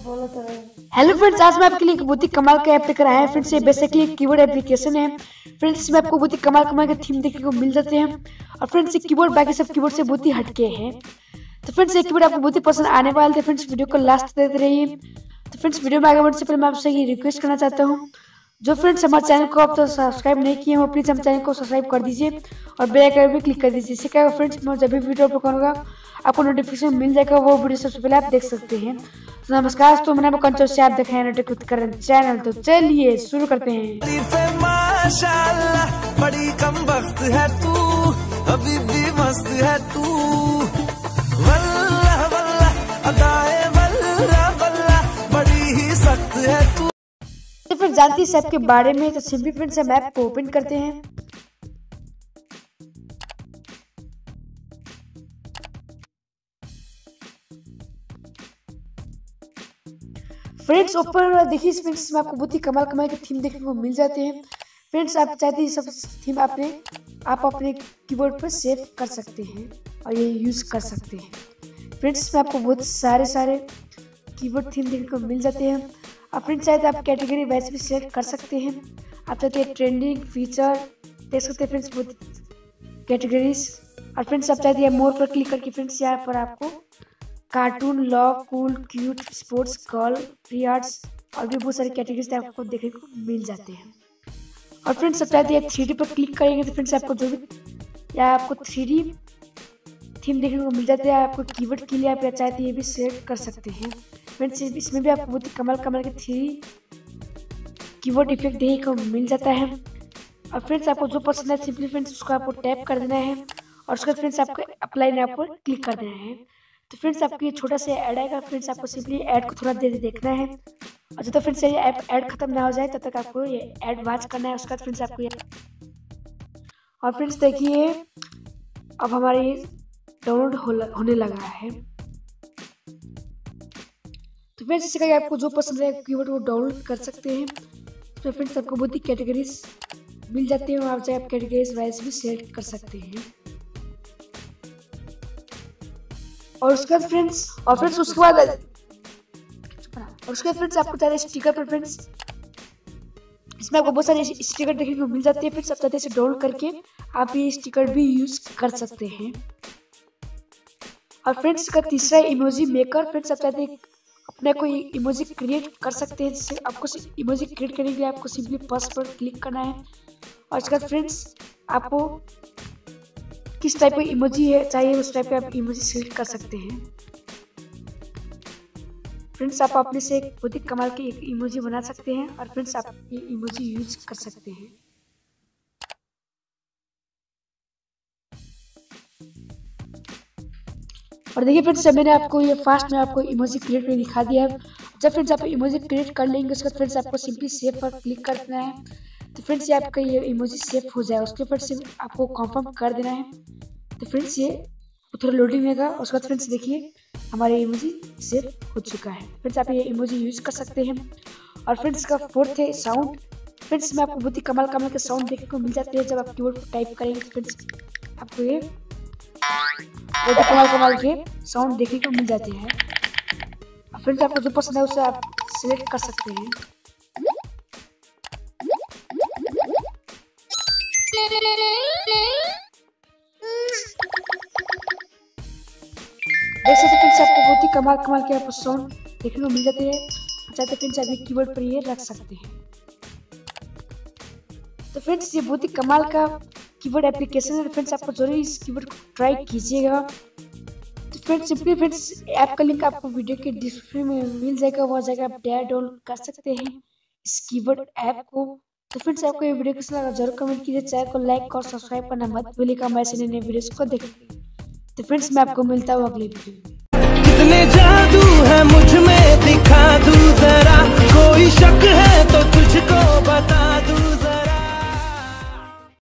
Hello friends, आज मैं आपके लिए एक बहुत ही कमाल का ऐप लेकर आया है। फ्रेंड्स ये बेसिकली एक कीबोर्ड एप्लीकेशन है। फ्रेंड्स इसमें आपको बहुत ही कमाल कमाल के थीम देखने को मिल जाते हैं। और फ्रेंड्स ये कीबोर्ड बाकी सब कीबोर्ड से बहुत ही हटके हैं। तो फ्रेंड्स ये कीबोर्ड आपको बहुत ही पसंद आने वाले थे। फ्रेंड्स वीडियो को लास्ट देते रहिए। तो फ्रेंड्स वीडियो में आगे बढ़ने से पहले मैं आपसे ये रिक्वेस्ट करना चाहता हूँ, जो फ्रेंड्स हमारे चैनल को अब तक सब्सक्राइब नहीं किए हो प्लीज हम चैनल को सब्सक्राइब कर दीजिए और बेल आइकन भी क्लिक कर दीजिए। इससे क्या फ्रेंड्स मैं जब भी वीडियो अपलोड करूँगा आपको नोटिफिकेशन मिल जाएगा, वो वीडियो सबसे पहले आप देख सकते हैं। तो नमस्कार, तो मैंने कंचो से आप देख रहे हैं नोटिफिकेशन कर चैनल। तो चलिए शुरू करते हैं। माशाल्लाह बड़ी कम वक्त है तू, अभी भी मस्त है तू, वल्लाह वल्लाह अदाए वल्लाह वल्लाह बड़ी ही सख्त है तू। तो फिर जानती है ऐप के बारे में, तो सिंपली फ्रेंड्स हम ऐप को ओपन करते हैं। फ्रेंड्स ऊपर देखिए फ्रेंड्स में आपको बहुत ही कमाल कमाल के थीम देखने को मिल जाते हैं। फ्रेंड्स आप चाहते हैं सब थीम आप अपने कीबोर्ड पर सेव कर सकते हैं और ये यूज कर सकते हैं। फ्रेंड्स इसमें आपको बहुत सारे कीबोर्ड थीम देखने को मिल जाते हैं। आप फ्रेंड्स चाहते हैं आप कैटेगरी वाइज भी सेलेक्ट कर सकते हैं। आप चाहते हैं ट्रेंडिंग फीचर देख सकते हैं फ्रेंड्स बहुत कैटेगरीज। और फ्रेंड्स आप चाहते हैं मोर पर क्लिक करके फ्रेंड्स यहाँ पर आपको cartoon, law, cool, cute, sports, girl, free arts और भी बहुत सारी कैटेगरीज आपको देखने को मिल जाते हैं। और फ्रेंड्स आप चाहते हैं 3D पर क्लिक करेंगे तो फ्रेंड्स आपको जो भी या आपको 3D थीम देखने को मिल जाते हैं। आपको कीबोर्ड के लिए आप चाहते हैं ये भी सेलेक्ट कर सकते हैं। फ्रेंड्स इसमें भी आपको बहुत ही कमाल कमाल के 3D कीबोर्ड इफेक्ट देखने को मिल जाता है। और फ्रेंड्स आपको जो पसंद है सिंपली फ्रेंड्स उसको आपको टैप कर देना है और उसके बाद फ्रेंड्स आपको अप्लाई नाउ पर क्लिक कर देना है। तो फ्रेंड्स आपको ये छोटा सा ऐड आएगा। फ्रेंड्स आपको सिंपली ऐड को थोड़ा देर देखना है और जब तक फ्रेंड्स ये ऐड खत्म ना हो जाए तब तक आपको ये ऐड वॉच करना है। उसके बाद फ्रेंड्स आपको ये और फ्रेंड्स देखिए अब हमारे ये डाउनलोड होने लगा है। तो फ्रेंड्स इससे क्या आपको जो पसंद है कीबोर्ड वो डाउनलोड कर सकते हैं। तो फ्रेंड्स आपको बहुत ही कैटेगरीज मिल जाती है और आप चाहे आप कैटेगरीज वाइज भी सेलेक्ट कर सकते हैं। और उसके बाद फ्रेंड्स उसके बाद फ्रेंड्स आपको चाहते हैं स्टिकर पर फ्रेंड्स इसमें आपको बहुत सारे स्टिकर देखने को मिल जाते हैं। फ्रेंड्स आप चाहते हैं इसे डाउनलोड करके आप ये स्टिकर भी यूज कर सकते हैं। और फ्रेंड्स का तीसरा इमोजी मेकर। फ्रेंड्स आप चाहते हैं अपने कोई इमोजी क्रिएट कर सकते हैं। जिससे आपको इमोजी क्रिएट करने के लिए आपको सिंपली प्लस पर क्लिक करना है और उसके बाद फ्रेंड्स आपको किस टाइप का इमोजी है चाहिए उस टाइप का आप इमोजी सिलेक्ट कर सकते हैं। फ्रेंड्स आप अपने से एक बहुत ही कमाल के एक इमोजी बना सकते हैं और फ्रेंड्स आप ये इमोजी यूज कर सकते हैं। और देखिए फ्रेंड्स मैंने आपको ये फास्ट में आपको इमोजी क्रिएट करके दिखा दिया है। जब फ्रेंड्स आप इमोजी क्रिएट कर लेंगे उसके बाद फ्रेंड्स आपको सिंपली सेव पर क्लिक करना है। तो फ्रेंड्स ये आपका ये इमोजी सेव हो जाए उसके ऊपर से आपको कंफर्म कर देना है। तो फ्रेंड्स ये थोड़ा लोडिंग लेगा उसके बाद फ्रेंड्स देखिए हमारे इमोजी सेव हो चुका है। फ्रेंड्स आप ये इमोजी यूज कर सकते हैं। और फ्रेंड्स का फोर्थ है साउंड। फ्रेंड्स में आपको बहुत ही कमाल कमाल के साउंड देखने को मिल जाते हैं। जब आप कीबोर्ड पर टाइप करेंगे तो फ्रेंड्स आपको ये बहुत ही कमाल कमाल के साउंड देखने को मिल जाते हैं। फ्रेंड्स आपको जो पसंद है उसे आप सिलेक्ट कर सकते हैं। देख सकते फ्रेंड्स आपको बहुत ही कमाल कमाल के आपको साउंड देखने को मिल जाते हैं। चाहते फ्रेंड्स आप कीबोर्ड पर ये रख सकते हैं। तो फ्रेंड्स ये बहुत ही कमाल का कीबोर्ड एप्लीकेशन है। फ्रेंड्स आपको जरूर इस कीबोर्ड को ट्राई कीजिएगा। तो फ्रेंड्स सिंपली फ्रेंड्स ऐप का लिंक आपको वीडियो के डिस्क्रिप्शन में मिल जाएगा, वहाँ जाकर आप डाउनलोड कर सकते हैं इस कीबोर्ड ऐप को। तो फ्रेंड्स आपको ये वीडियो कैसा लगा जरूर कमेंट कीजिए, चैनल को लाइक और सब्सक्राइब करना मत भूलिएगा। मैं ऐसे नए वीडियोस को देखिए। तो फ्रेंड्स मैं आपको मिलता हूँ अगले वीडियो में। कितने जादू है मुझ में दिखा दूं जरा, कोई शक है तो तुझको बता दूं।